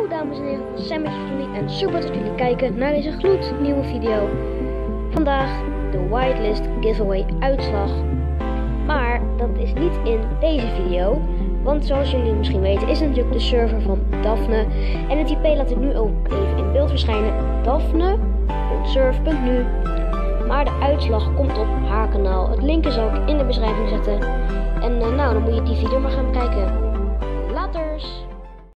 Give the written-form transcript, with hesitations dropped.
Dames en heren, Sam met je familie en super dat jullie kijken naar deze gloednieuwe video. Vandaag de whitelist giveaway uitslag. Maar dat is niet in deze video, want zoals jullie misschien weten is het natuurlijk de server van Daphne. En het IP laat ik nu ook even in beeld verschijnen, daphne.surf.nu. Maar de uitslag komt op haar kanaal. Het linkje zal ik in de beschrijving zetten. En nou, dan moet je die video maar gaan kijken. Laters!